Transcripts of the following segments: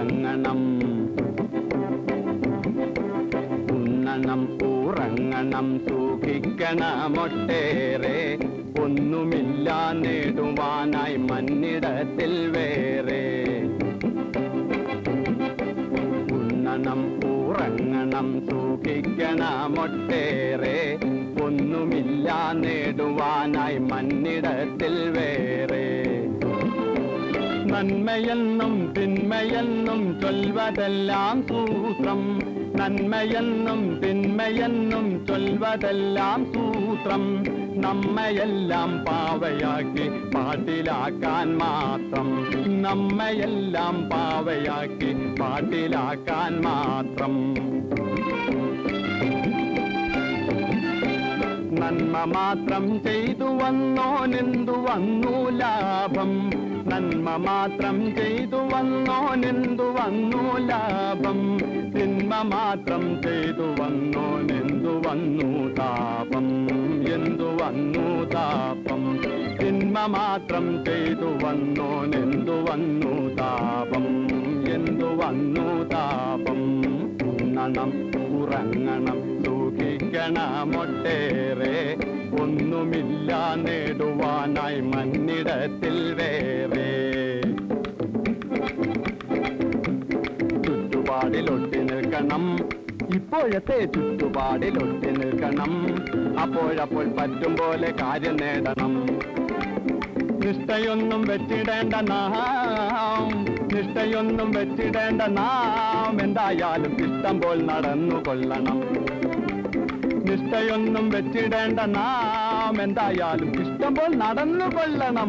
ഉറങ്ങണം ഉണ്ണണം ഉറങ്ങണം സൂക്ഷിക്കണമൊട്ടേറെ ഒന്നുമില്ല നേടുവാനായി മന്നിടത്തിൽ വേറെ ഉണ്ണണം ഉറങ്ങണം സൂക്ഷിക്കണമൊട്ടേറെ ഒന്നുമില്ല നേടുവാനായി മന്നിടത്തിൽ വേറെ നന്മയെന്നും തിന്മയെന്നും ചൊൽവതെല്ലാം സൂത്രം നന്മയെന്നും തിന്മയെന്നും ചൊൽവതെല്ലാം സൂത്രം നമ്മയെല്ലാം പാവയാക്കി പാട്ടിലാക്കാൻ മാത്രം നമ്മയെല്ലാം പാവയാക്കി പാട്ടിലാക്കാൻ മാത്രം നന്മ മാത്രം ചെയ്തു വന്നോനെന്തു വന്നു ലാഭം നന്മ മാത്രം ചെയ്തു വന്നോനെന്തു വന്നു ലാഭം തിന്മ മാത്രം ചെയ്തു വന്നോനെന്തു വന്നു താപം എന്തു വന്നു താപം തിന്മ മാത്രം ചെയ്തു വന്നോനെന്തു വന്നു താപം എന്തു വന്നു താപം ഉണ്ണണം ഉറങ്ങണം സൂക്ഷിക്കണമൊട്ടേറെ ഒന്നുമില്ല നേടുവാനായി മന്നിടത്തിൽ വേറെ ചുറ്റുപാടിലൊട്ടി നിൽക്കണം ഇപ്പോഴത്തെ ചുറ്റുപാടിലൊട്ടി നിൽക്കണം അപ്പോഴപ്പോൾ പറ്റും പോലെ കാര്യം നേടണം നിഷ്ഠയൊന്നും വെച്ചിടേണ്ട നാം നിഷ്ഠയൊന്നും വെച്ചിടേണ്ട നാം എന്തായാലും ഇഷ്ടം പോൽ നടന്നു കൊള്ളണം നിഷ്ഠയൊന്നും വെച്ചിടേണ്ട നാം എന്തായാലും ഇഷ്ടം പോൽ നടന്നു കൊള്ളണം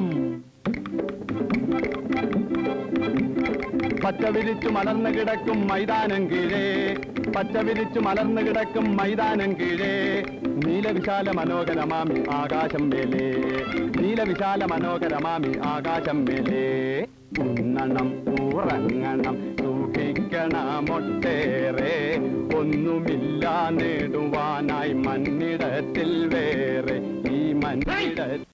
പച്ച വിരിച്ചു മലർന്നു കിടക്കും മൈതാനം കീഴേ പച്ച വിരിച്ചു മലർന്നു കിടക്കും മൈതാനം കീഴേ നീലവിശാല മനോഹരമാമി ആകാശം മേലേ നീലവിശാല മനോഹരമാമി ആകാശം മേലേ ഉണ്ണണം ഉറങ്ങണം സൂക്ഷിക്കണമൊട്ടേറെ ഒന്നുമില്ല നേടുവാനായി മന്നിടത്തിൽ വേറെ ഈ മന്നിട